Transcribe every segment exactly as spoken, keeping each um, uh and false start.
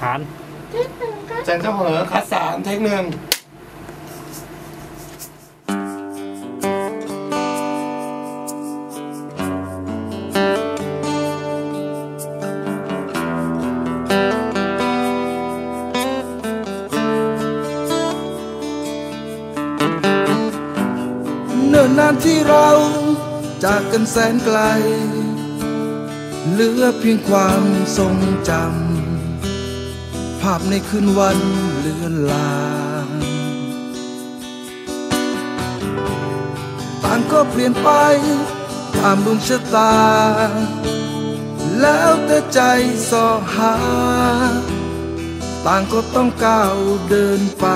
านจันเจ้าเหอคัดสามเทคหนึ่งเนิ่นนานที่เราจากกันแสนไกลเหลือเพียงความทรงจำภาพในคืนวันเลือนลางต่างก็เปลี่ยนไปตามดวงชะตาแล้วแต่ใจสอหาต่างก็ต้องก้าวเดินไป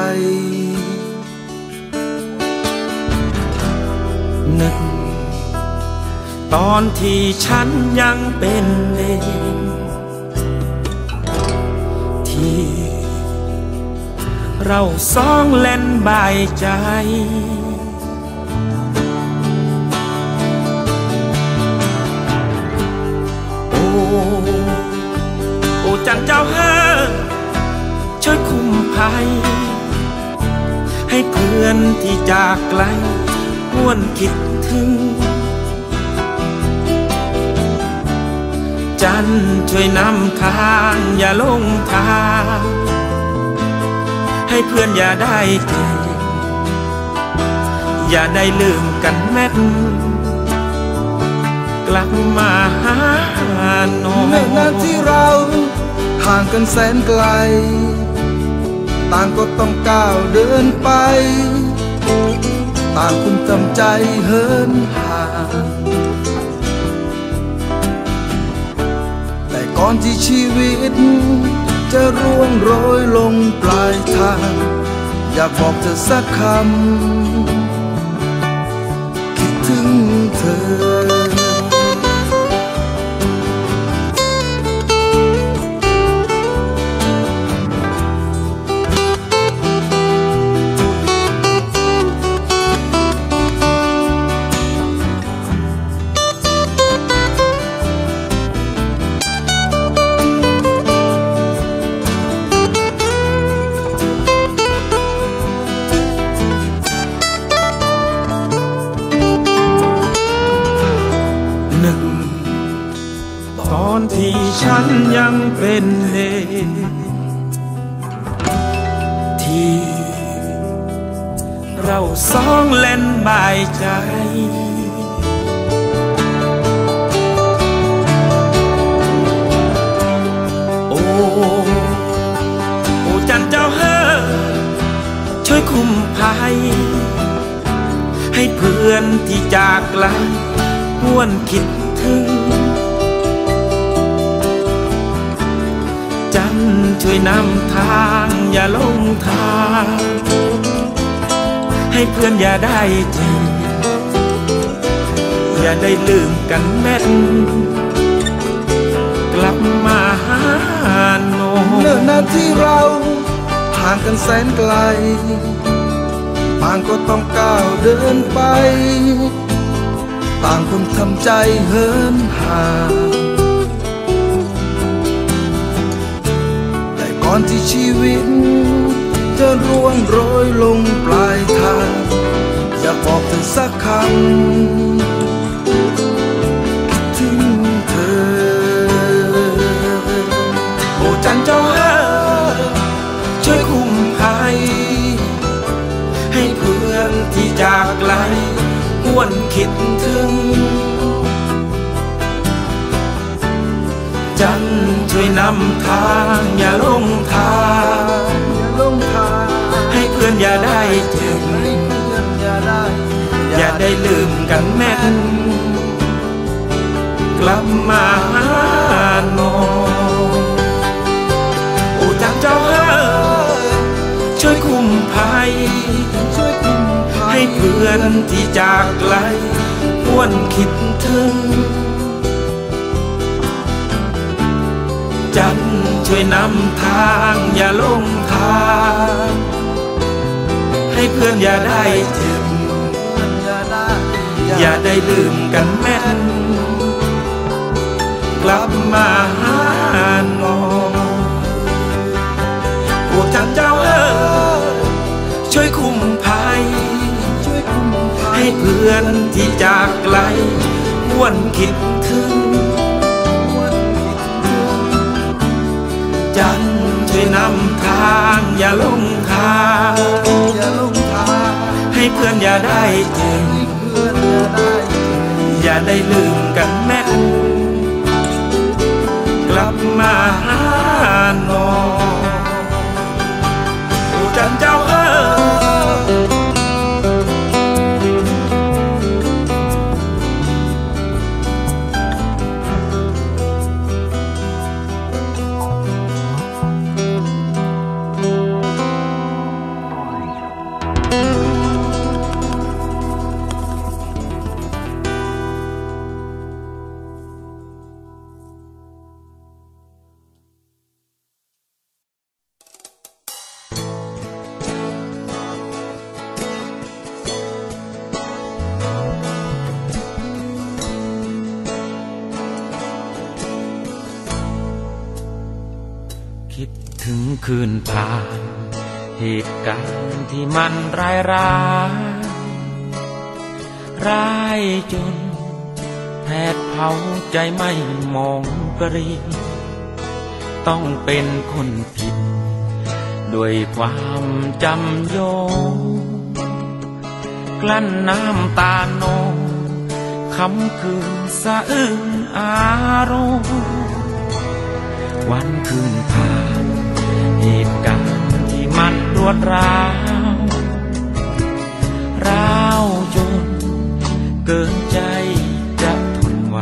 นึกตอนที่ฉันยังเป็นเด็กที่เราสองเล่นบายใจโอ้โอ้จันเจ้าเฮ้อช่วยคุ้มภัยให้เพื่อนที่จากไกลหวนคิดถึงจันช่วยนำทางอย่าลงทางให้เพื่อนอย่าได้เจออย่าได้ลืมกันแม้นกลับมาหาโน้เมื่อนานที่เราห่างกันแสนไกลต่างก็ต้องก้าวเดินไปต่างคุณทำใจเหินห่างแต่ก่อนที่ชีวิตจะร่วงโรยลงปลายทางอยากบอกเธอสักคำคิดถึงเธอตอนที่ฉันยังเป็นเด็กที่เราสองเล่นบายใจโอ้โอ้จันเจ้าเฮ้อช่วยคุ้มภัยให้เพื่อนที่จากไกลหวนคิดถึงจันช่วยนำทางอย่าลงทางให้เพื่อนอย่าได้เจออย่าได้ลืมกันแม้นกลับมาหาโน้เนิ่นนานที่เราห่างกันแสนไกลต่างก็ต้องก้าวเดินไปต่างคนทำใจเหินห่างก่อนที่ชีวิตจะร่วงโรยลงปลายทางอยากบอกเธอสักคำคิดถึงเธอโอ้จันเจ้าเอ๋ยช่วยคุ้มภัยให้เพื่อนที่จากไกลหวนคิดถึงจันช่วยนำทางอย่าลงทางให้เพื่อนอย่าได้เจออย่าได้ลืมกันแม้นกลับมาหาโนโอ้จันเจ้าเอ๋ยช่วยคุ้มภัยให้เพื่อนที่จากไกลหวนคิดถึงจันช่วยนำทางอย่าลงทางให้เพื่อนอย่าได้เจ็บอย่าได้ลืมกันแม้นกลับมาหาโนเพื่อนที่จากไกลหวนคิดถึงจันช่วยนำทางอย่าลงทางอย่าลงทางให้เพื่อนอย่าได้เจอเพื่อนอย่าได้อย่าได้ลืมกันแม่กลับมาหาน้องโอ้จันเจ้าเอ๋ยคิดถึงคืนผ่านเหตุการณ์ที่มันร้ายร้ายร้ายจนแผดเผาใจไม่มองกรีต้องเป็นคนผิดด้วยความจำโยงกลั้นน้ำตาโนคำคืนสะอื้นอารมณ์วันคืนผ่านเหตุการณ์ที่มันรวดร้าวร้าวจนเกินใจจะทนไหว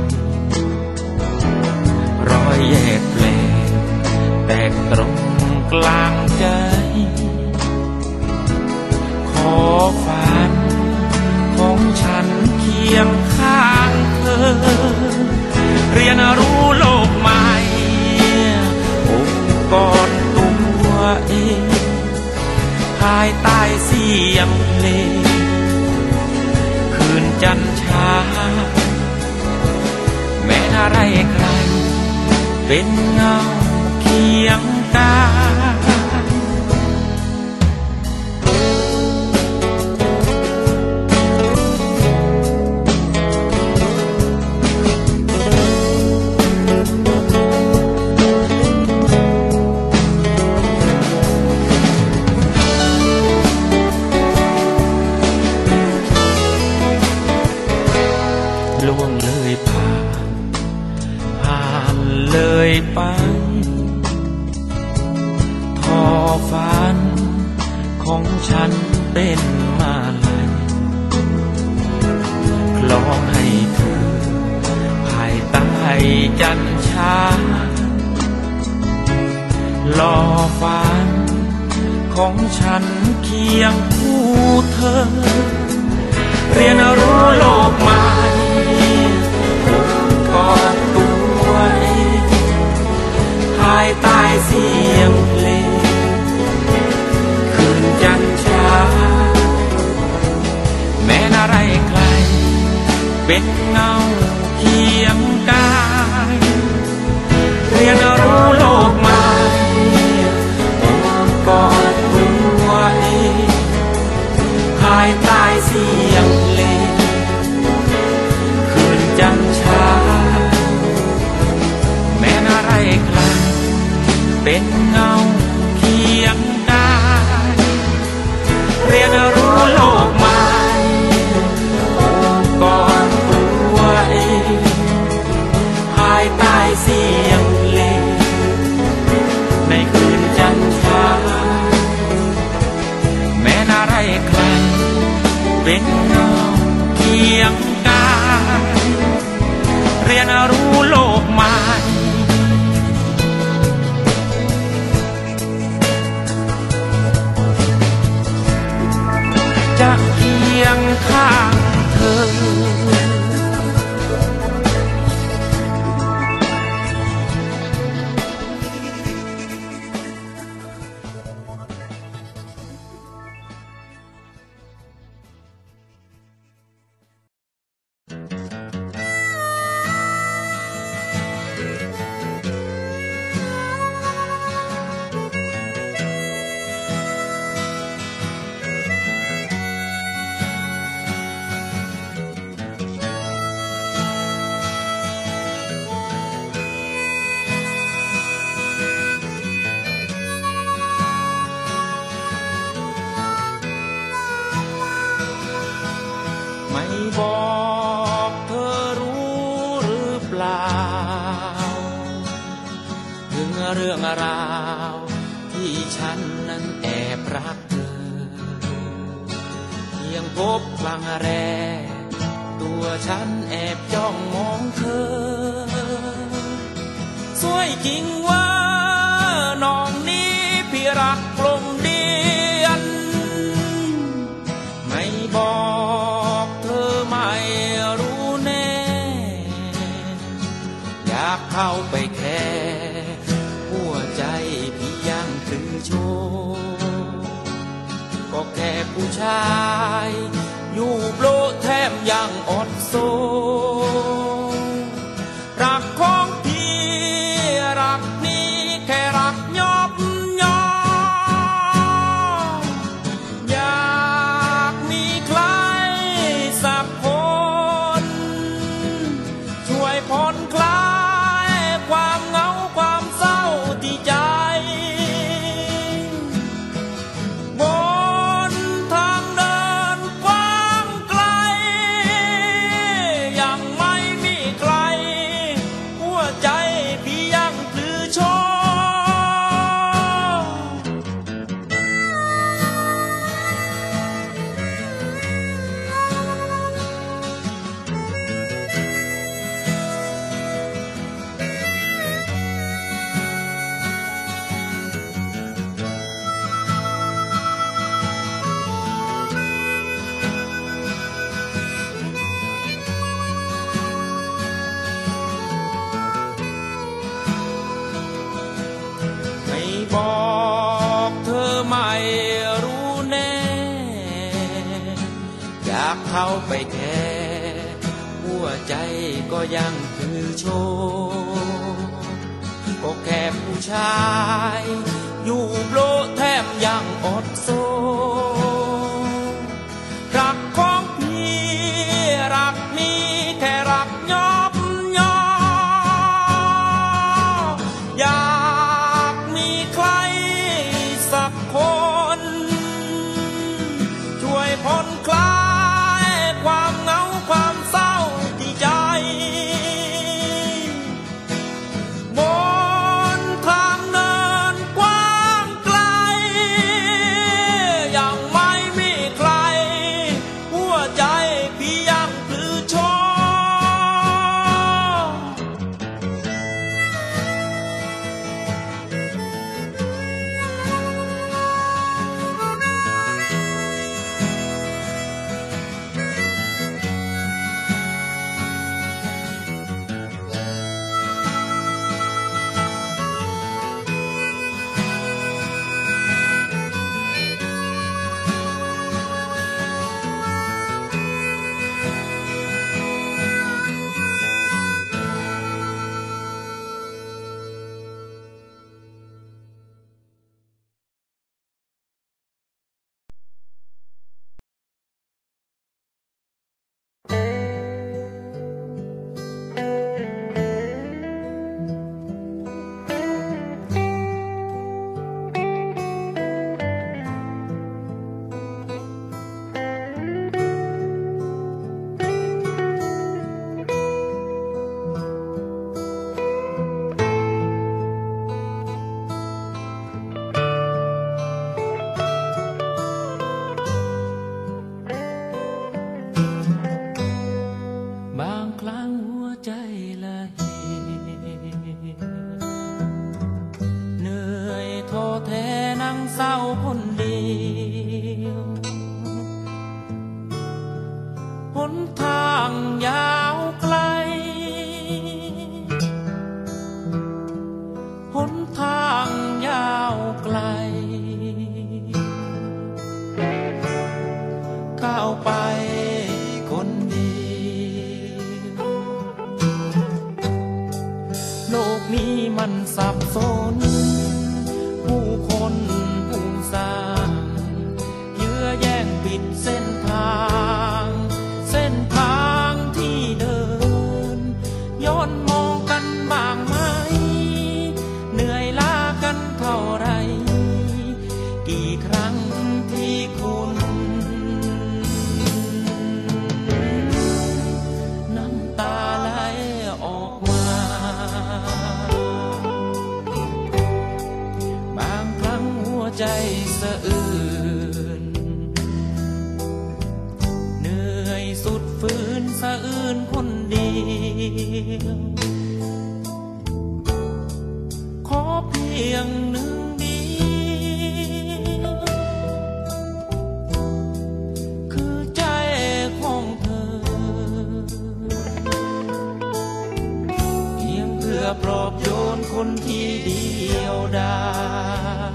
รอยแยกแปลกแตกตรงกลางใจขอฝันของฉันเคียงข้างเธอเรียนรู้โลกใหม่ก่อนตัวเองภายใต้เสียงเพลงคืนจันทราแม้อะไรใครเป็นเงาเคียงกายล่วงเลยผ่านผ่านเลยไปทอฝันของฉันเป็นมาลัยคล้องให้เธอภายใต้จันทรารอฝันของฉันเคียงคู่เธอเรียนรู้โลกใหม่กอดตัวเองภายใต้เสียงเพลงคืนจันทราแม้อะไรใครเป็นเงาเคียงกายเรียนรู้โลกใหม่กอดตัวเองภายใต้เสียงเพลงคืนจันทราแม้อะไรใครเป็นเงาเคียงกายเรียนรู้โลกใหม่ก่อนตัวเองภายใต้เสียงเพลงในคืนจันทราแม้อะไรใครเป็นเงาเคียงกายเรียนรู้โลกใหม่ถึงเรื่องราวที่ฉันนั้นแอบรักเธอเพียงพบครั้งแรกตัวฉันแอบจ้องมองเธอสวยจริงว่าน้องนี้พี่รักกลมเดียนไม่บอกเธอไม่รู้แน่อยากเข้าไปแค่หัวใจพี่ยังถือโชว์ก็แค่ผู้ชายอยู่โปรแถมยังอดโซรักของพี่รักนี้แค่รักยอบยออยากมีใครสักคนช่วยผ่อนคลายความเหงาความเศร้าที่ใจบนทางเดินกว้างไกลยังไม่มีใครหัวใจพี่ยังพลือโชไม่บอกเธอไม่รู้แน่อยากเข้าไปแค่หัวใจก็ยังคือโชว์ก็แค่ผู้ชายอยู่โปรแถมยังอดโซรักของพี่รักนี้แค่รักยอบยออยากมีใครสักคนช่วยผ่อนคลายความเหงาความเศร้าที่ใจบนทางเดินกว้างไกลยังไม่มีใครหัวใจพี่ยังพลือโชบางครั้งหัวใจละเหตุเหนื่อยท้อแท้นั่งเศร้าคนเดียวหนทางยาวไกลหนทางยาวไกลก้าวไปคนเดียวโลกนี้มันสับสนผู้คนผู้สร้างเยื้อแย่งปิดเส้นทางเส้นทางที่เดินย้อนมองกันบ้างไหมเหนื่อยล้าใจสะอื้นเหนื่อยสุดฝืนสะอื้นคนเดียวขอเพียงหนึ่งเดียวคือใจของเธอเพียงเพื่อปลอบโยนคนที่เดียวดาย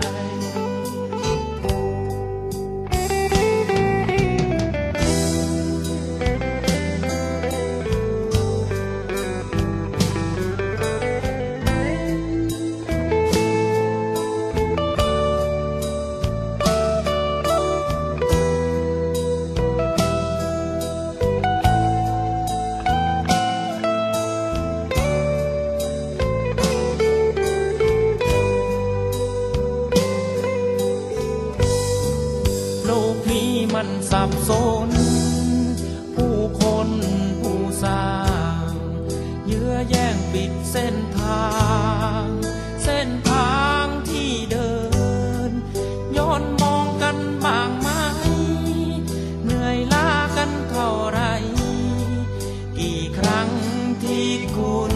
มันสับสนผู้คนผู้สร้างเยื้อแย่งปิดเส้นทางเส้นทางที่เดินย้อนมองกันบ้างไหมเหนื่อยล้ากันเท่าไรกี่ครั้งที่คุณ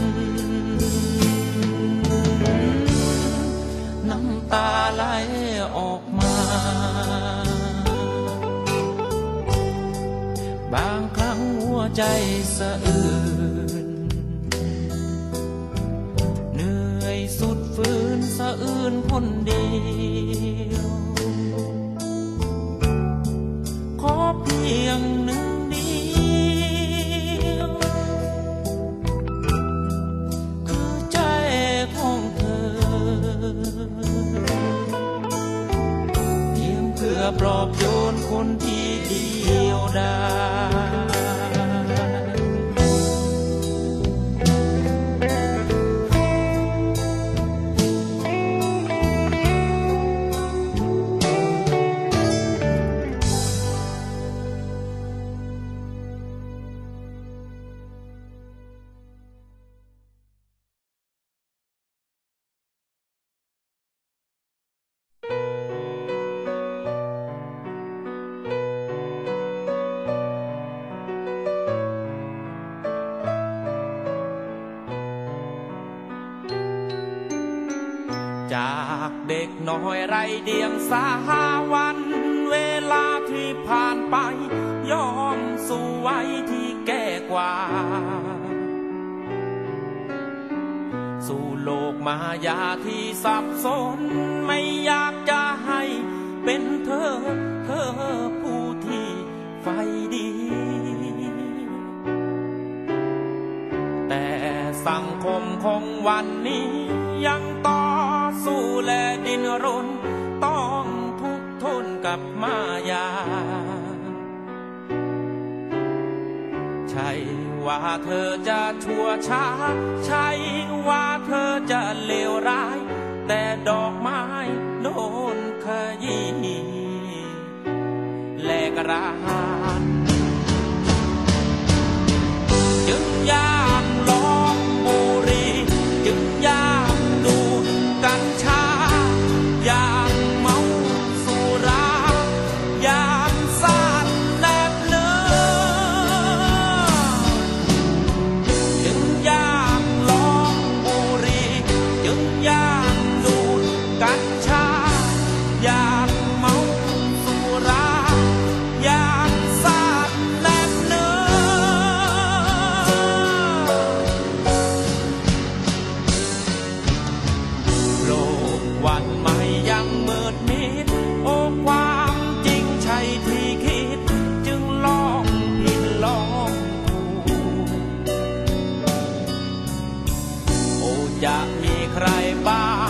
น้ำตาไหลออกมาบางครั้งหัวใจสะอื้นเหนื่อยสุดฝืนสะอื้นคนเดียวขอเพียงหนึ่งเดียวคือใจของเธอเพียงเพื่อปลอบโยนคนที่เดียวดายจากเด็กน้อยไร้เดียงสาวันเวลาที่ผ่านไปย่อมสู่วัยที่แก่กว่าสู่โลกมายาที่สับสนไม่อยากจะให้เป็นเธอเธอผู้ที่ไฟดีแต่สังคมของวันนี้ยังต่อสู้และดิ้นรนต้องทุกข์ทนกับมายาใช่ว่าเธอจะชั่วช้าใช่ว่าเธอจะเลวร้ายแต่ดอกไม้โดนขยี้แลกรานจึงอยากลองบุหรี่จึงอยากดูกัญชาอยากเมาสุราอยากสาดแลบเลือจึงอยากลองบุหรี่จึงอยากดูกัญชาอยากเมาสุราอยากสาดแลบเลือวันใหม่ยังมืดมิดโอ้ความจริงใช่ที่คิดจึงลองผิดลองถูกโอ้จะมีใครบ้าง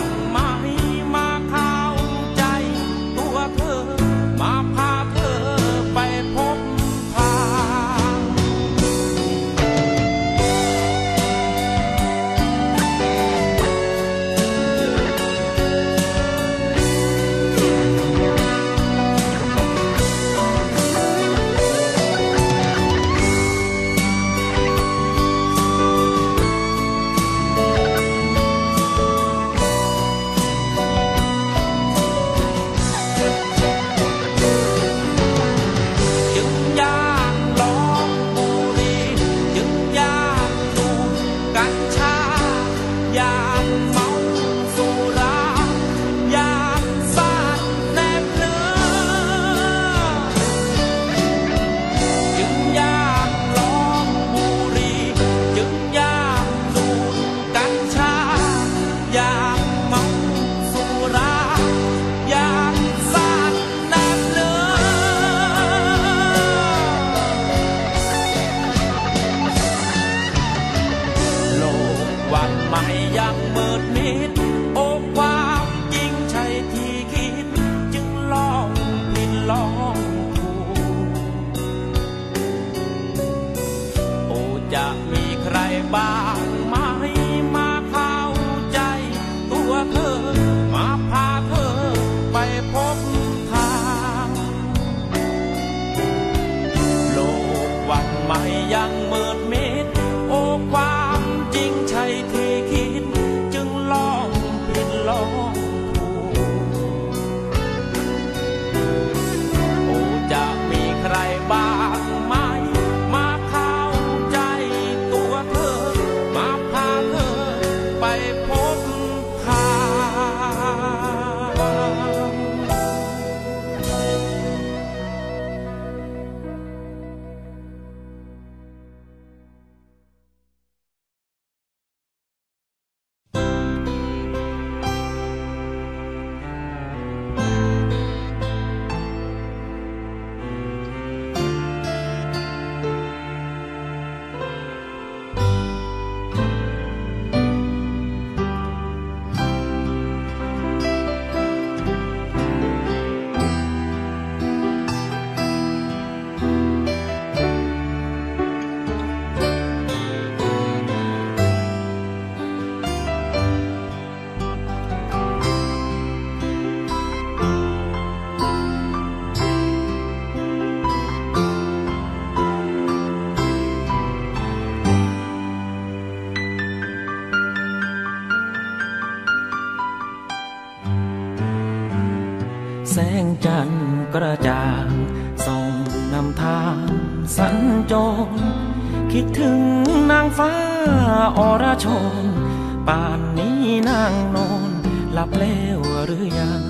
เธอมาพาเธอไปพบทางโลกวันใหม่ยังมืดมิดโอ้ความจริงใช่ที่คิดจึงลองผิดลองถูกโอ้จะมีใครบ้างไหมมาเข้าใจตัวเธอมาพาเธอไปพบทางแสงจันทร์กระจ่างส่องนำทางสัญจรคิดถึงนางฟ้าอรชรป่านนี้นางนอนหลับแล้วหรือยัง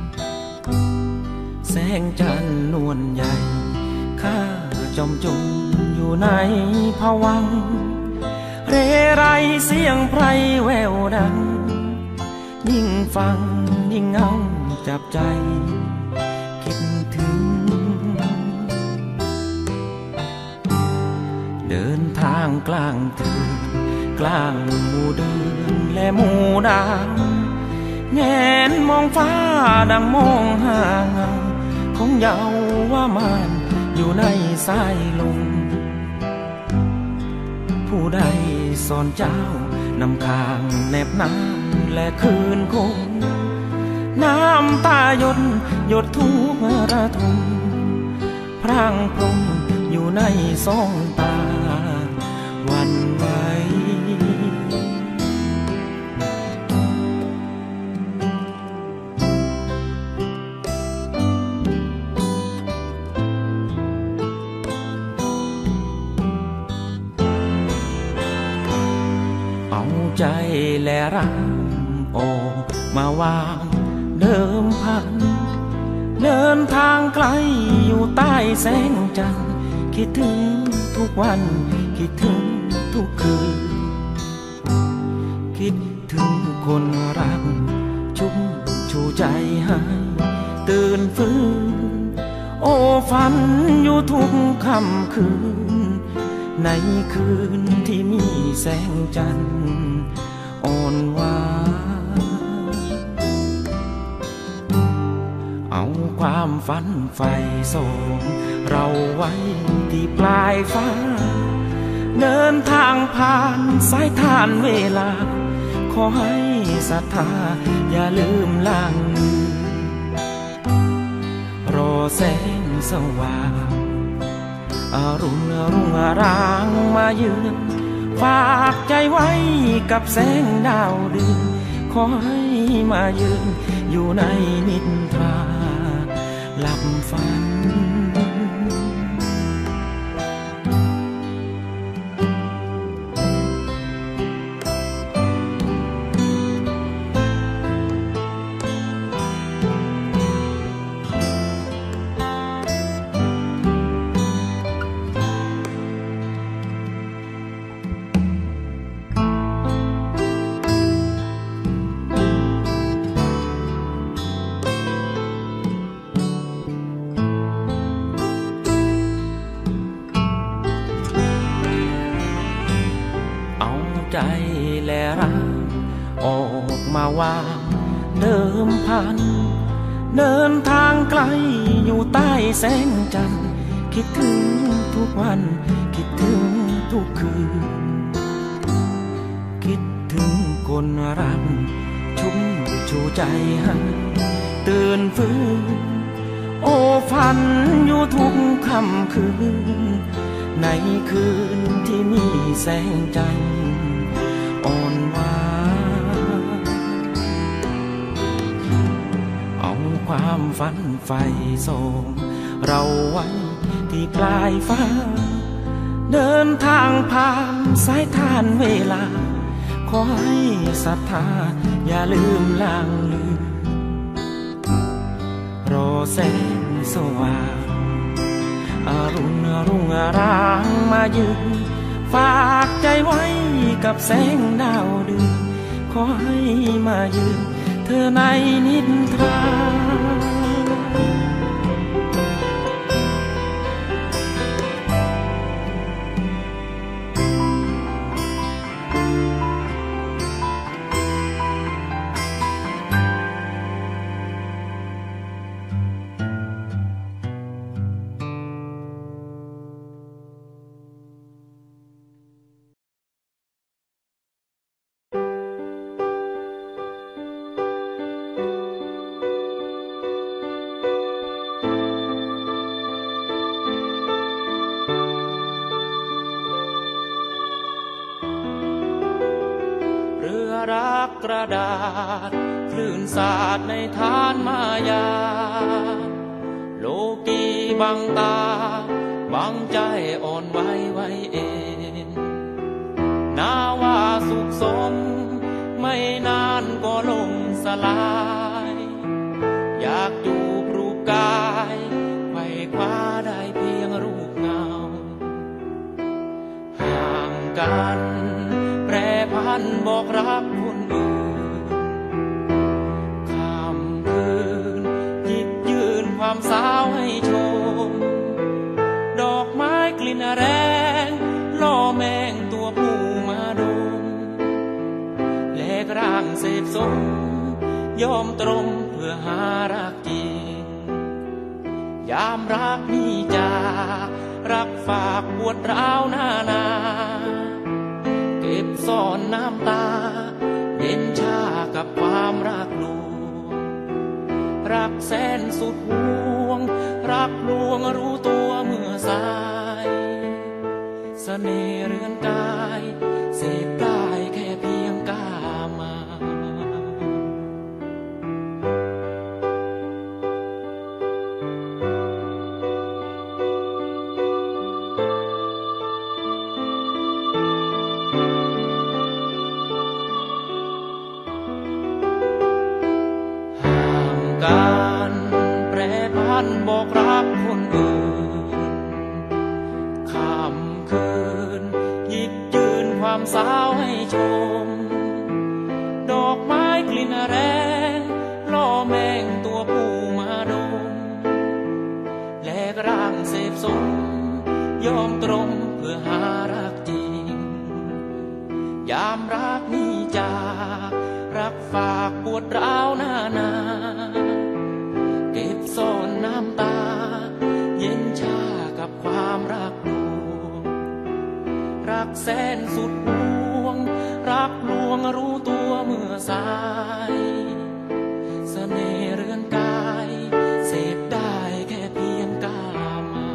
แสงจันทร์นวลใหญ่ข้าจมจมอยู่ในภวังค์เรไรเสียงไพรแววดังยิ่งฟังยิ่งเงาจับใจคิดถึงเดินทางกลางเถื่อนกลางหมู่เดือนและหมู่ดาวแงนมองฟ้าดังมองหาเงาของเยาว่ามานอยู่ในสายลมผู้ใดสอนเจ้านำข้างแนบน้ำและคืนคงน้ำตาหยดหยดทุกระทมพรางพรมอยู่ในสองตาวันไหวเอาใจและรักออกมาวางเดิมพันเดินทางไกลอยู่ใต้แสงจันทร์คิดถึงทุกวันคิดถึงทุกคืนคิดถึงคนรักชุ่มชูใจให้ตื่นฟื้นโอ้ฝันอยู่ทุกค่ำคืนในคืนที่มีแสงจันทร์อ่อนหวานเอาความฝันใฝ่ส่งเราไว้ที่ปลายฟ้าเดินทางผ่านสายทานเวลาขอให้ศรัทธาอย่าลืมล้างมือรอแสงสว่างอรุณรุ่งอร่างมาเยือนฝากใจไว้กับแสงดาวเดือนขอให้มายืนอยู่ในนิทราหลับฝันใจและรักออกมาวางเดิมพันเดินทางไกลอยู่ใต้แสงจันทร์คิดถึงทุกวันคิดถึงทุกคืนคิดถึงคนรักชุ่มใจให้ตื่นฟื้นโอ้ฝันอยู่ทุกค่ำคืนในคืนที่มีแสงจันทร์อ่อนหวานเอาความฝันใฝ่ส่งเราไว้ที่ปลายฟ้าเดินทางผ่านสายทานเวลาขอให้ศรัทธาอย่าลืมลางลืมรอแสงสว่างอรุณรุ่งอารางมายืนฝากใจไว้กับแสงดาวเดือนขอให้มายืนเธอในนิทรารักกระดาษคลื่นสาดในทานมายาโลกีบังตาบังใจอ่อนไหวไว้เองนาว่าสุขสมไม่นานก็ลงสลายอยากจูบรูปกายไขว่คว้าได้เพียงรูปเงาห่างกันแปรพันบอกรักคนอื่นค่ำคืนหยิบยืนความสาวให้ชมดอกไม้กลิ่นแรงล่อแมงตัวผู้มาดมแลกร่างเสพสมยอมตรงเพื่อหารักจริงยามรักนี้จากรักฝากปวดร้าวหน้านาเก็บซ่อนน้ำตาเย็นชากับความรักลวงรักแสนสุดห่วงรักลวงรู้ตัวเมื่อสายเสน่ห์เรือนกายเสพได้แค่เพียงกามาการแปรพันบอกรักคนอื่นค่ำคืนหยิบยืนความสาวให้ชมดอกไม้กลิ่นแรงล่อแมงตัวผู้มาดมแลกร่างเสพสมยอมตรงเพื่อหารักจริงยามรักนี้จากรักฝากปวดร้าวหน้านาเก็บซ่อนน้ำตาเย็นชากับความรักลวงรักแสนสุดห่วงรักลวงรู้ตัวเมื่อสายเสน่ห์เรือนกายเสพได้แค่เพียงกามา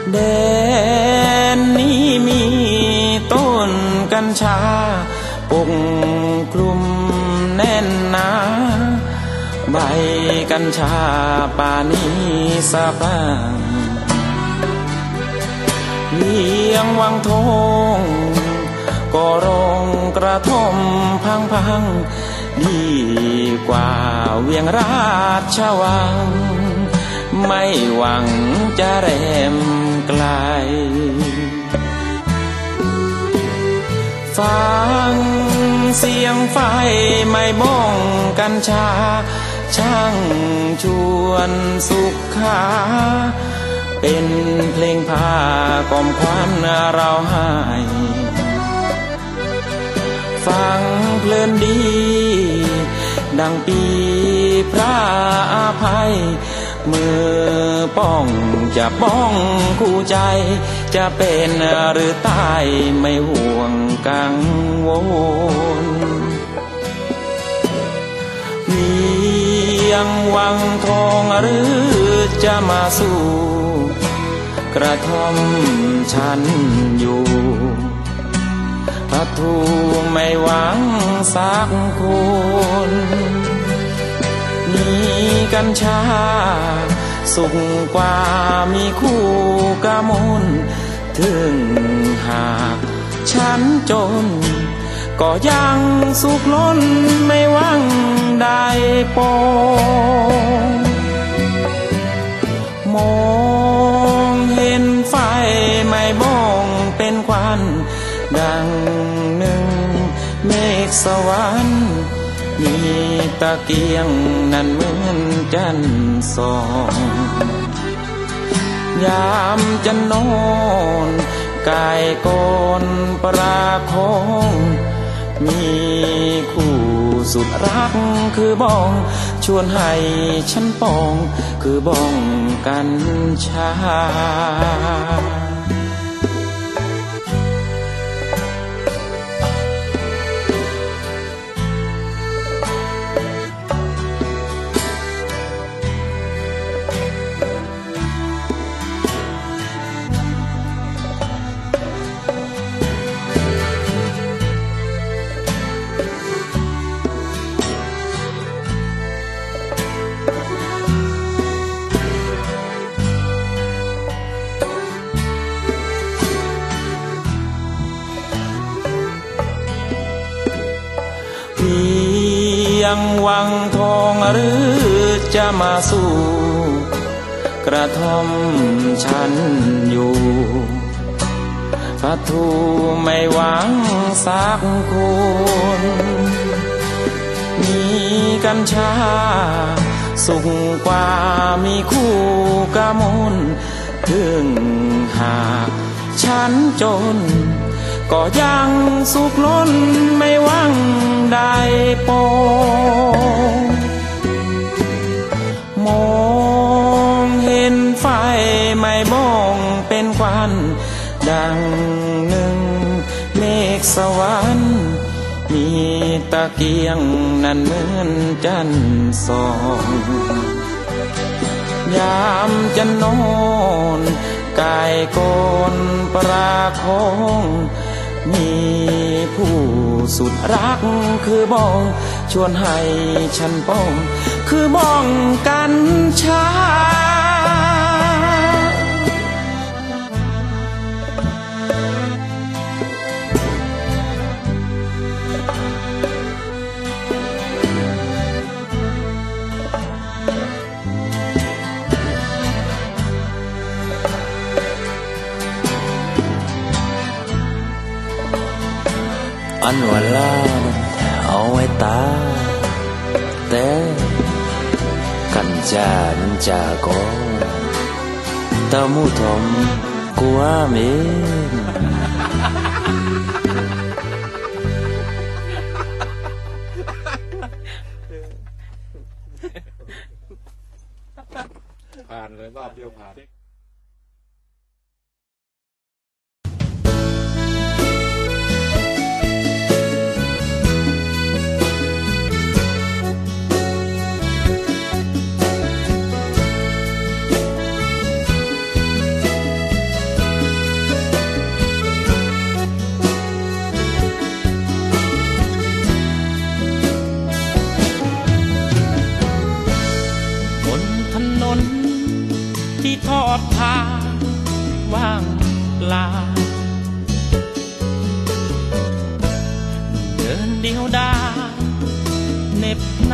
แดนนี้มีต้นกัญชาปกคลุมแน่นหนาใบกัญชาป่านี้สะพรั่งเวียงวังทงก็ร้องกระทมพังพังดีกว่าเวียงราชวังไม่หวังจะแรมไกลฟังเสียงไฟไม่บ้องกัญชาช่างชวนสุขขาเป็นเพลงพากล่อมควันเราให้ฟังเพลินดีดังปีพระอภัยมือป้องจะป้องคู่ใจจะเป็นหรือตายไม่ห่วงกังวลเวียงวังทองหรือจะมาสู่กระท่อมฉันอยู่พระทูไม่หวังสักคนมีกัญชาสุขกว่ามีคู่กะมนถึงหากฉันจนก็ยังสุขล้นไม่หวังได้ปองมองเห็นไฟไม่บ้องเป็นควันดังหนึ่งเมฆสวรรค์มีตะเกียงนั้นเหมือนจันทร์ส่องยามจะนอนกายโกนปราคองมีคู่สุดรักคือบ้องชวนให้ฉันปองคือบ้องกัญชายังวังทองหรือจะมาสู่กระท่อมฉันอยู่พระทูไม่หวังสักคนมีกัญชาสุขกว่ามีคู่กะมนถึงหากฉันจนก็ยังสุขล้นไม่หวังได้ปองมองเห็นไฟไม่บ้องเป็นควันดังหนึ่งเมฆสวรรค์มีตะเกียงนั้นเหมือนจันทร์ส่องยามจะนอนกายโกนปราคองมีผู้สุดรักคือบ้องชวนให้ฉันป้องคือบ้องกัญชาอันวลาเอาไว้ตาแต่กัญชานั้นจาก็ตะมุทมกัวเมนผ่านเลยรอบเดียวผ่าน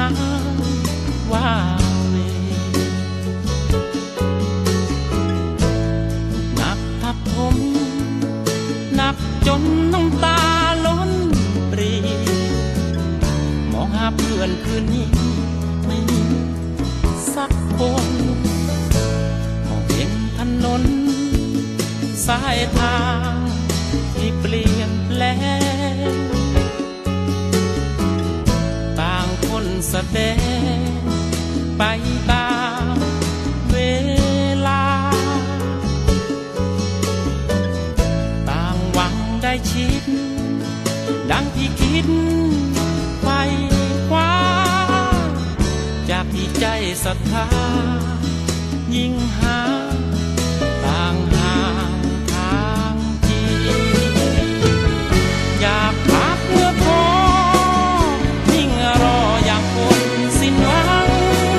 ว่าเวหนักทับถมหนักจนน้ำตาล้นปรีมองหาเพื่อนคืนนี้ไม่มีสักคนมองเห็นถนนสายทางที่เปลี่ยนแปลงต่างคนแสดงไปตามเวลาต่างหวังได้ชิดดังที่คิดไว้คว้าจากที่ใจศรัทธายิ่งหาต่างหาทางที่อยากพักเมื่อพอยิ่งรออย่างคนสิ้นหวัง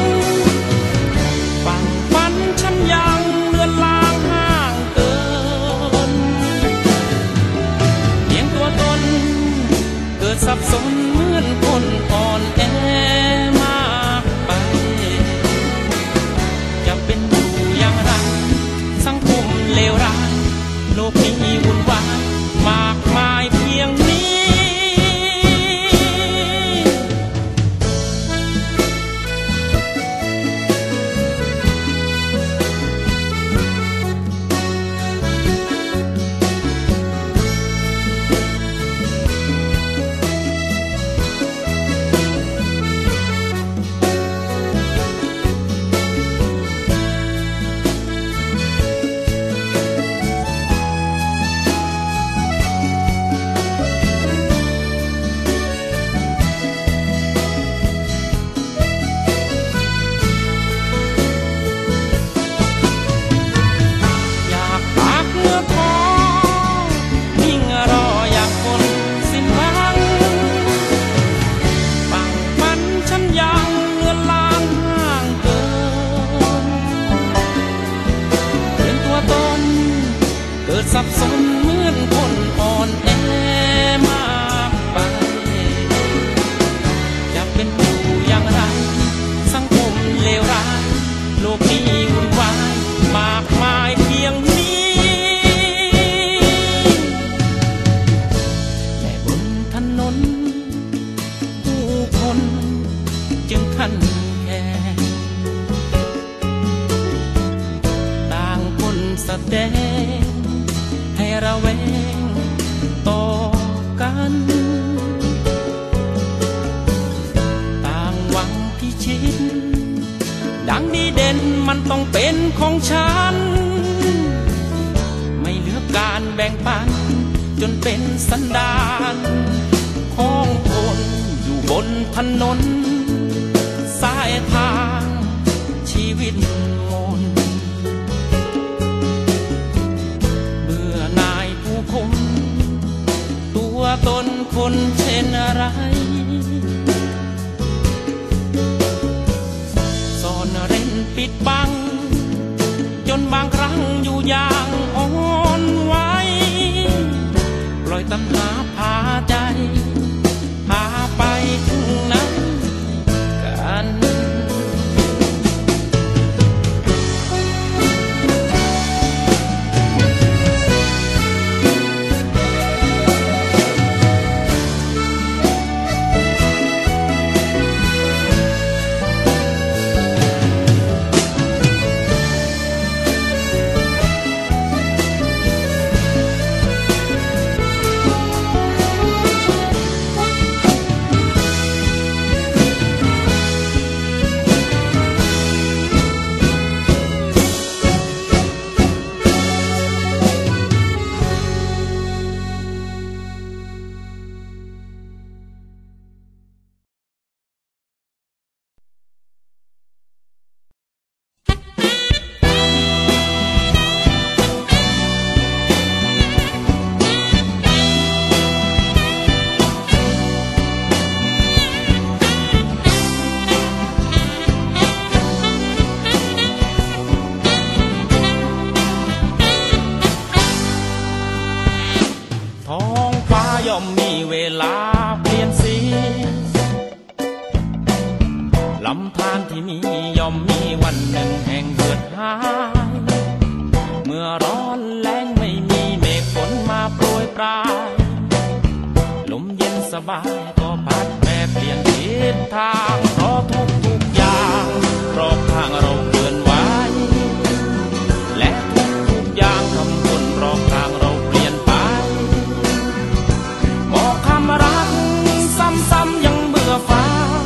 ฝันฝันฉันยังเลือนลางห่างเกินเพียงตัวตนเกิดสับสนเหมือนคนอ่อนแอมากไปจะเป็นอยู่อย่างไรสังคมเลวร้ายโลกนี้วุ่นวายมากมายเพียงนี้สับสนเหมือนคนอ่อนแอมากไปจะเป็นอยู่อย่างไรสังคมเลวร้ายโลกนี้วุ่นวายมากมายเพียงนี้แต่บนถนนผู้คนจึงขันแค่ต่างคนแสดงให้ระแวงต่อกันต่างหวังพิชิตดังดีเด่นมันต้องเป็นของฉันไม่เหลือการแบ่งปันจนเป็นสันดานของคนอยู่บนถนนสายทางชีวิตมนตัวตนคนเช่นอะไรซ่อนเร้นปิดบังจนบางครั้งอยู่อย่างอ่อนไหวปล่อยตัณหาพาใจพาไปถึงไหนกันย่อมมีเวลาเปลี่ยนสีที่มีย่อมมีวันหนึ่งแห่งเหือดหายเมื่อร้อนแล้งไม่มีเมฆฝนมาโปรยปลายลมเย็นสบายก็พัดแปรเปลี่ยนทิศทางเพราะทุกทุกอย่างรอบข้างเราเคลื่อนไหวและทุกทุกอย่างทำคนรอบข้างเราเปลี่ยนไปบอกคำรักซ้ำๆยังเบื่อฟ้า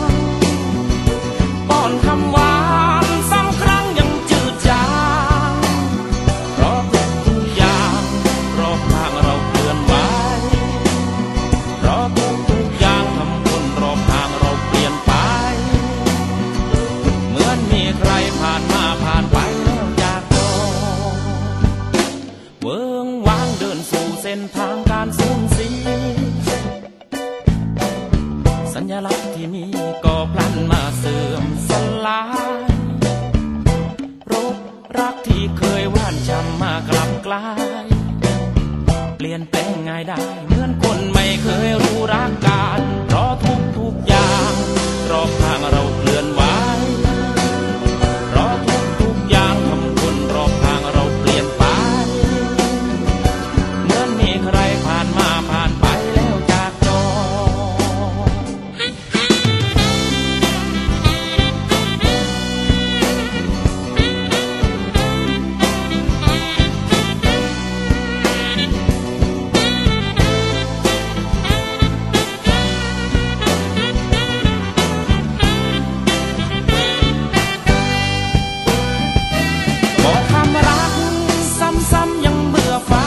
ป้อนคำหวานซ้ำครั้งยังจืดจางเพราะทุกทุกอย่างรอบข้างเราเคลื่อนไหวเพราะทุกทุกอย่างทำคนรอบข้างเราเปลี่ยนไปเหมือนมีใครผ่านมาผ่านไปแล้วจากโลกเวิ้งว้างเดินสู่เส้นทางการสูญเสียสัญลักษณ์ที่มีก็พลันมาเสื่อมสลายรบรักที่เคยหวานช้ำมากลับกลายเปลี่ยนแปลงง่ายได้เหมือนคนไม่เคยรู้รักกันเพราะทุกทุกอย่างรอบข้างเราเคลื่อนไหวเพราะทุกทุกอย่างทำคนรอบข้างเราเปลี่ยนไปเหมือนมีใครผ่านมาผ่านไปแล้วจากจอซ้ำๆยังเบื่อฟ้า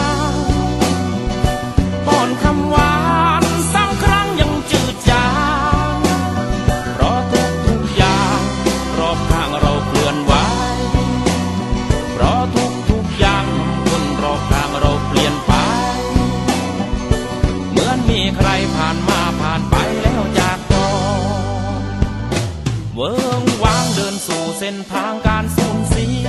ป้อนคำหวานซ้ำครั้งยังจืดจางเพราะทุกทุกอย่างรอบข้างเราเคลื่อนไหวเพราะทุกทุกอย่างคนรอบข้างเราเปลี่ยนไปเหมือนมีใครผ่านมาผ่านไปแล้วจากจอเวิ้งว้างเดินสู่เส้นทางการสูญเสีย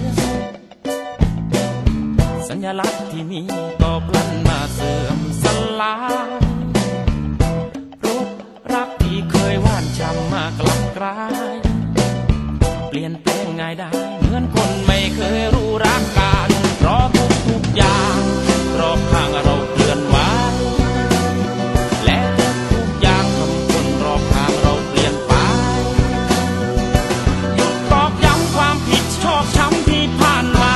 สัญลักษณ์ที่มีก็พลันมาเสื่อมสลายรูปรักที่เคยหวานช้ำมากลับกลายเปลี่ยนแปลงง่ายได้เหมือนคนไม่เคยรู้รักกันเพราะทุกทุกอย่างรอบข้างเราเคลื่อนไหวและทุกทุกอย่างทำคนรอบข้างเราเปลี่ยนไปหยุดตอกย้ำความผิดชอบช้ำที่ผ่านมา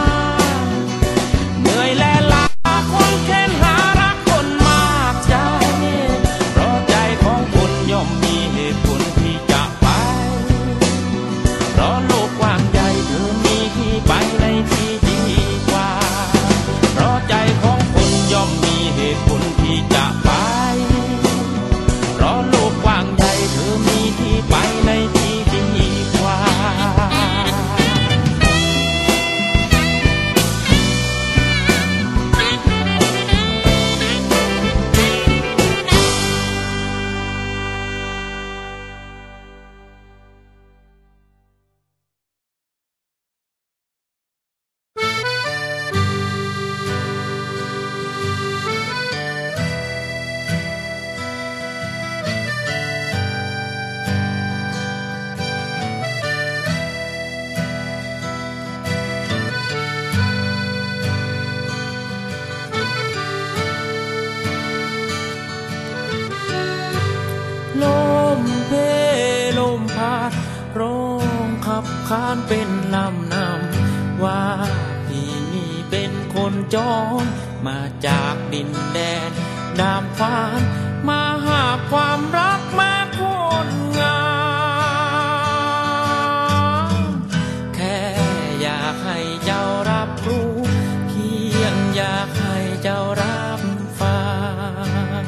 ขานเป็นลำนำว่าพี่นี่เป็นคนจรมาจากดินแดนดามฟ้านมาหาความรักมาคนงามแค่อยากให้เจ้ารับรู้เพียงอยากให้เจ้ารับฟัง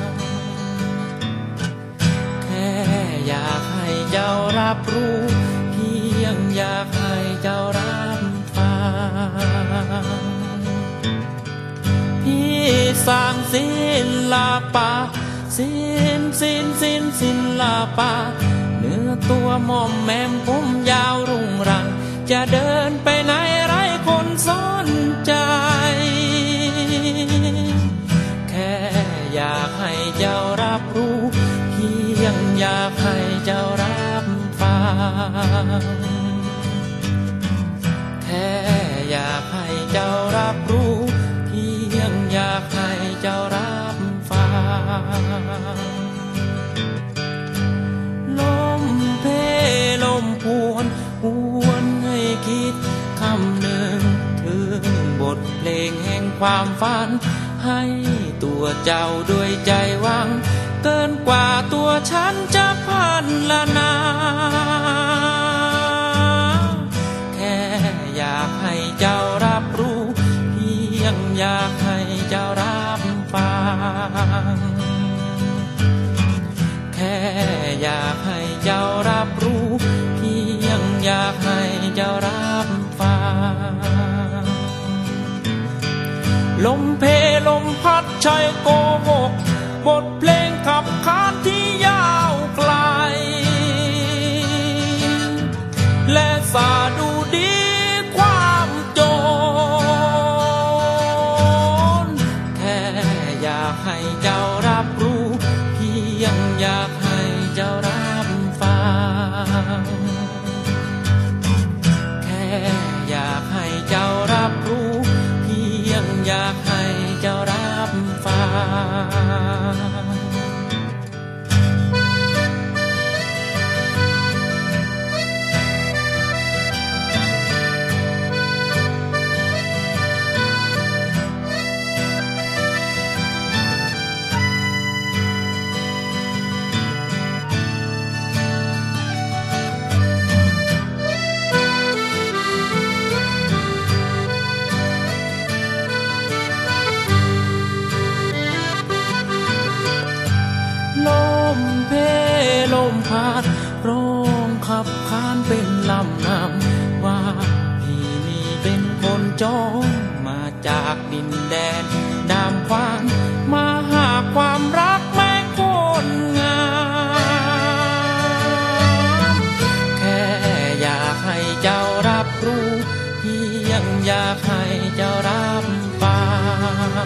แค่อยากให้เจ้ารับรู้อยากให้เจ้ารับฟังพี่สร้างศิลปะศิลศิลศิลศิลปะเนื้อตัวมอมแมมผมยาวรุงรังจะเดินไปไหนไร้คนสนใจแค่อยากให้เจ้ารับรู้เพียงอยากให้เจ้ารับฟังแค่อยากให้เจ้ารับรู้เพียงอยากให้เจ้ารับฟังลมเพลมพวนหวนให้คิดคำหนึ่งถึงบทเพลงแห่งความฝันให้ตัวเจ้าด้วยใจหวังเกินกว่าตัวฉันจะพันละนาแค่อยากให้เจ้ารับรู้เพียงอยากให้เจ้ารับฟังแค่อยากให้เจ้ารับรู้เพียงอยากให้เจ้ารับฟังลมเพลมพัดใช่โกหกบทเพลงขับขานที่ยาวไกลและสาดูดีความโจรแค่อยากให้เจ้ารับรู้เพียงอยากให้เจ้ารับฟังแค่อยากให้เจ้ารับรู้เพียงอยากให้เจ้ารับฟังลมเพลมพัดร้องขับขานเป็นลำนำว่าพี่นี่เป็นคนจองมาจากดินแดนดามขวานมาหาความรักแม่คนงามแค่อยากให้เจ้ารับรู้เพียงอยากให้เจ้ารับฟัง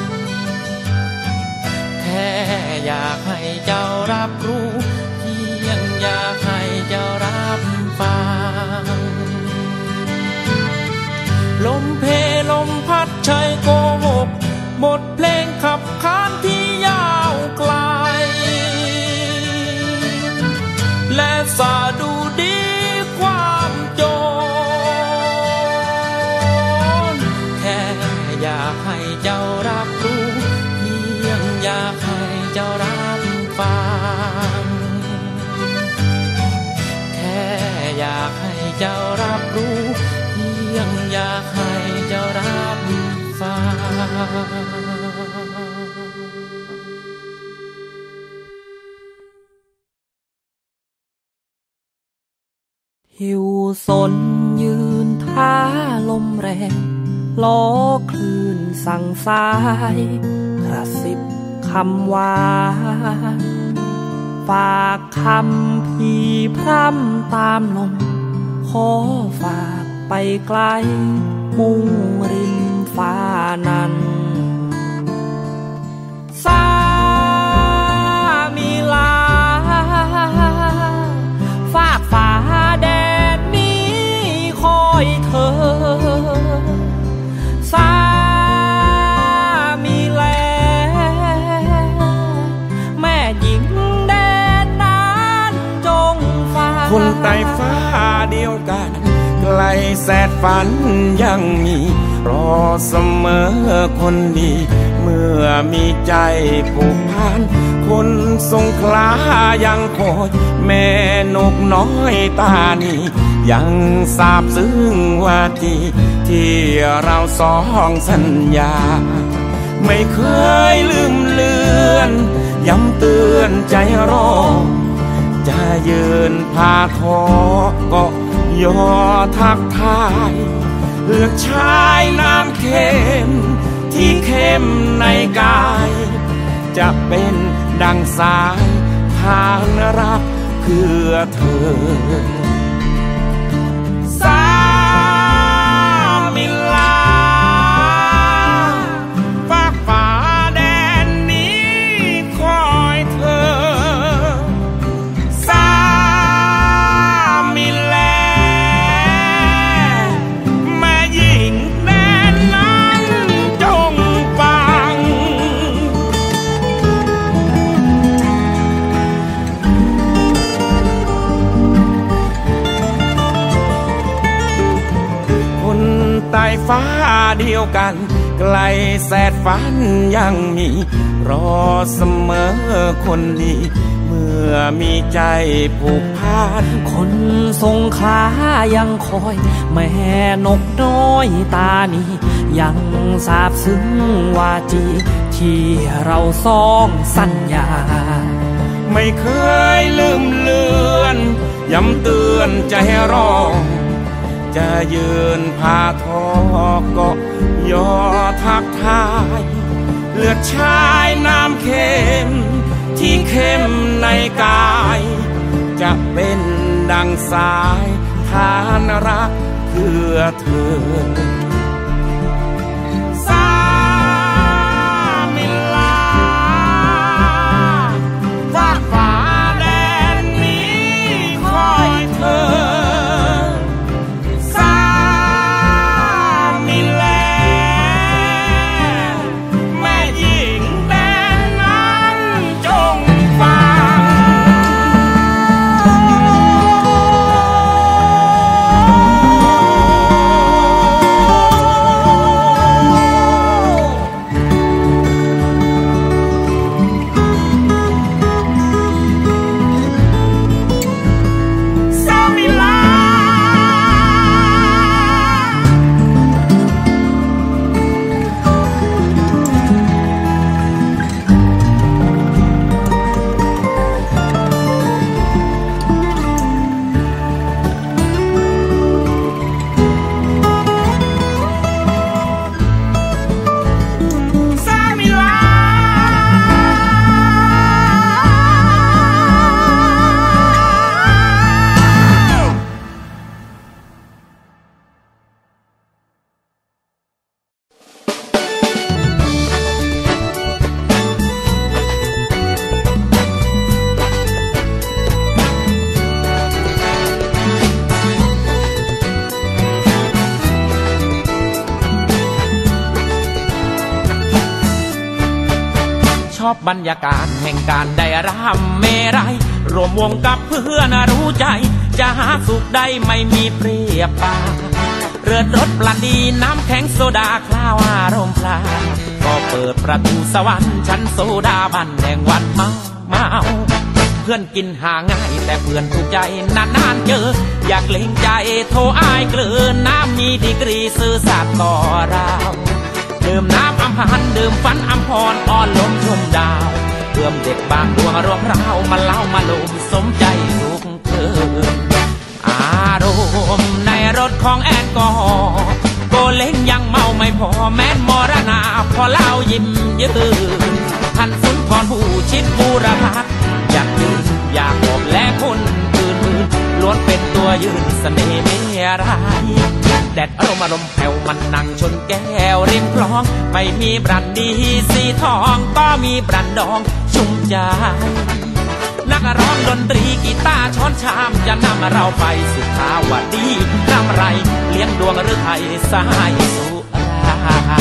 แค่อยากให้เจ้ารับรู้เพียงอยากให้เจ้ารับฟังลมเพลมพัดใช่โกหกบทเพลงขับขานที่ยาวไกลและสาดูดีความโจรแค่อยากให้เจ้ารับรู้เพียงอยากให้เจ้ารับฟังแค่อยากให้เจ้ารับรู้เพียงอยากให้เจ้ารับฟังหิวสนยืนท้าลมแรงล้อคลื่นสั่งสายกระซิบคำว่าฝากคำพี่พร่ำตามลมขอฝากไปไกลมุ่งริมฟ้านั้นสามีลาฝากฟ้าแดนนี้คอยเธอสามีแลแม่หญิงแดนนั้นจงฟังคนใต้ฟ้าเดียวกันไกลแสดฝันยังมีรอเสมอคนดีเมื่อมีใจผูกพันคนสงขลายังคอยแม่นกน้อยตานียังทราบซึ้งว่าที่ที่เราสองสัญญาไม่เคยลืมเลือนย้ำเตือนใจรอจะยืนพาทอก็ยอทักทายเลือกชายน้ำเข้มที่เข้มในกายจะเป็นดังสายทานรักเพื่อเธอสามิลาฝากฟ้าแดนนี้คอยเธอสามิแลยวกันไกลแสดฝันยังมีรอเสมอคนดีเมื่อมีใจผูกพันคนสงขลายังคอยแม่นกน้อยตานี้ยังซาบซึ้งวาจีที่เราสองสัญญาไม่เคยลืมเลือนย้ำเตือนใจให้รอจะยืนพาทอก็ยอทักทายเลือดชายน้ำเค็มที่เข้มในกายจะเป็นดังสายทานรักเพื่อเธอสามิลาฝากฟ้าแดนนี้คอยเธอบรรยากาศแห่งการได้รำเมรัยรวมวงกับเพื่อนรู้ใจจะหาสุขได้ไม่มีเปรียบปานเรือรถปลาดีน้ำแข็งโซดาคลาวอารมณ์พลาก็เปิดประตูสวรรค์ชั้นโซดาบันแห่งวันเมาเมาเพื่อนกินหาง่ายแต่เพื่อนถูกใจนานๆเจออยากเล่งใจโทรอายเกลือน้ำมีดีกรีซื่อสัตย์ต่อเราดื่มน้ำอัมพันธ์ดื่มฝันอัมพรอ่อนลมชมดาวเพื่อมเด็กบางดวงรวมเรามาเล่ามาลมสมใจลูกเธออารมณ์ในรถของแอลกอฮอล์โกเล้งยังเมาไม่พอแม้นมรณาพอเล่ายิ้มยืนท่านสุนทรผู้ชิดบูรพัฒน์อยากยืนอยากบอกและคนอื่นๆล้วนเป็นตัวยืนเสน่ห์ไม่ร้ายแดดอารมณ์อารมณ์แผ่วมันนั่งชนแก้วริมคลองไม่มีบรันดีสีทองก็มีบรันดองชุ่มใจนักร้องดนตรีกีตาร์ช้อนชามจะนำเราไปสุขาวดีรำไรเลี้ยงดวงหรือไทยสายสุรา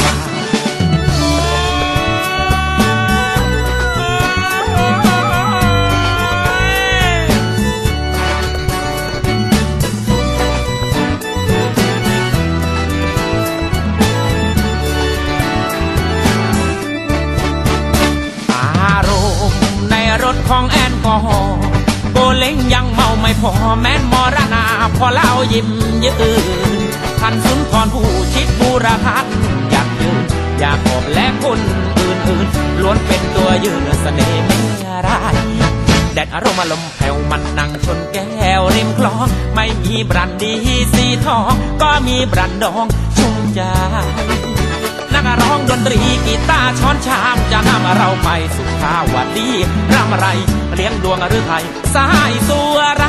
รถของแอลกอฮอล์โกเล้งยังเมาไม่พอแม้นมรณาพอเล่ายิ้มยืนท่านสุนทรผู้ชิดบูรพัฒน์อยากยืนอยากบอกและคนอื่นๆล้วนเป็นตัวยืนเสน่ห์ไม่ร้ายแดดอารมณ์อารมณ์แผ่วมันนั่งชนแก้วริมคลองไม่มีบรันดีสีทองก็มีบรันดองชุ่มใจนักร้องดนตรีกีตาร์ช้อนชามจะนำเราไปสุขาวดีรำไรเลี้ยงดวงหรือไทยสายสุรา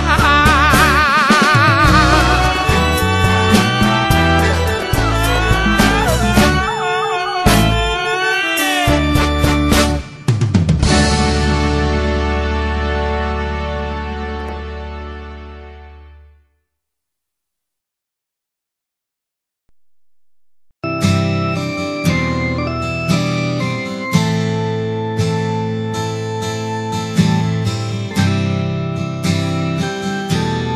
เ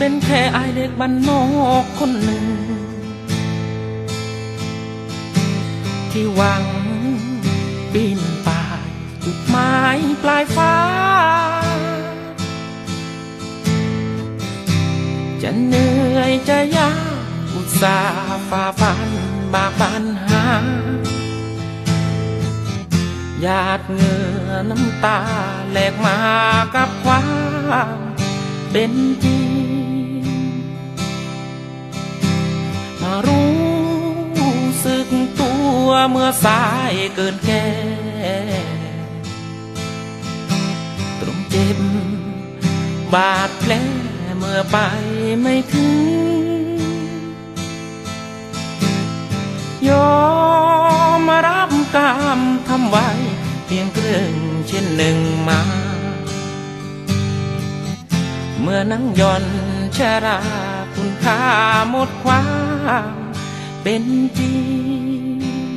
เป็นแค่ไอเด็กบ้านนอกคนหนึ่งที่หวังบินป่ายจุดหมายปลายฟ้าจะเหนื่อยจะยากอุตส่าห์ฝ่าฟันบากบันหาหยาดเหงื่อน้ำตาแลกมากับความเป็นจริงมารู้สึกตัวเมื่อสายเกินแก่ตรงเจ็บบาดแผลเมื่อไปไม่ถึงยอมมารับกรรมทำไว้เพียงครึ่งเช่นหนึ่งมาเมื่อนั่งย่อนชราคุณค่าหมดความเป็นจริง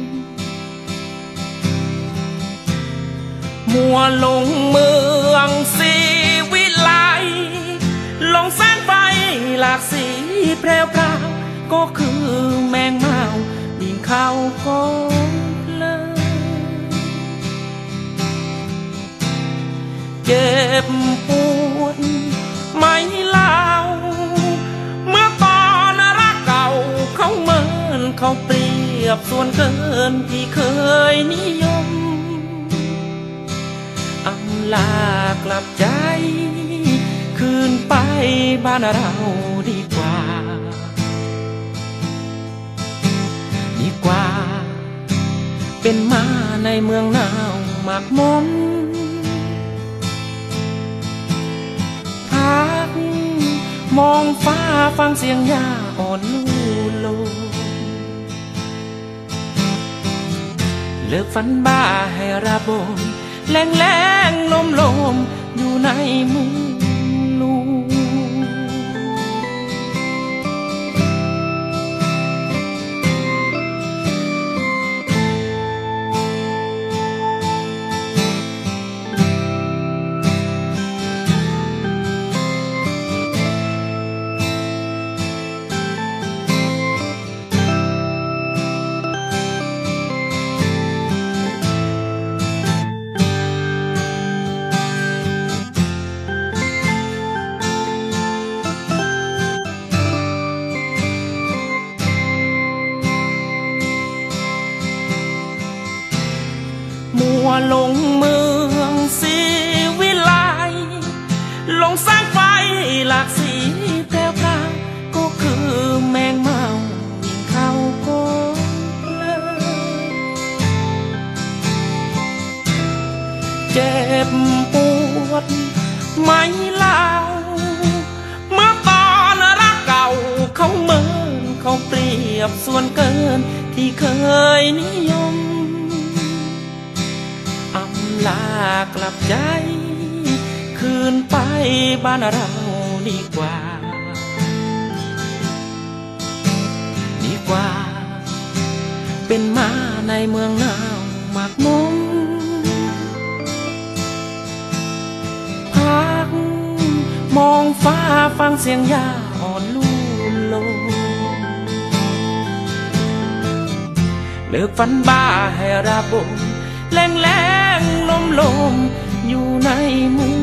มัวลงเมืองสีวิไลลงแสงไฟหลากสีแพรวพราวก็คือแมงเม่าบินเข้าก้นเลยเจ็บปวดไม่เล่าเมื่อตอนรักเก่าเขาเหมือนเขาเปรียบส่วนเกินที่เคยนิยมอำลากลับใจคืนไปบ้านเราดีกว่าดีกว่าเป็นมาในเมืองหนาวหมากมนพักมองฟ้าฟังเสียงหญ้าอ่อนลู่ลมเลิกฝันบ้าให้ระบมแรงแรงลมลมอยู่ในมือลูลงเมืองสีวิไลลงสร้างไฟหลากสีแพรวพราวก็คือแมงเม่าวิ่งเข้าก้นเลยเจ็บปวดไม่เล่าเมื่อตอนรักเก่าเขาเหมือนเขาเปรียบส่วนเกินที่เคยนิยมลากลับใจคืนไปบ้านเราดีกว่าดีกว่าเป็นมาในเมืองหนาวหมากมนพักมองฟ้าฟังเสียงหญ้าอ่อนลู่ลมเลิกฝันบ้าให้ระบมแรงแรงลมลมอยู่ในมือ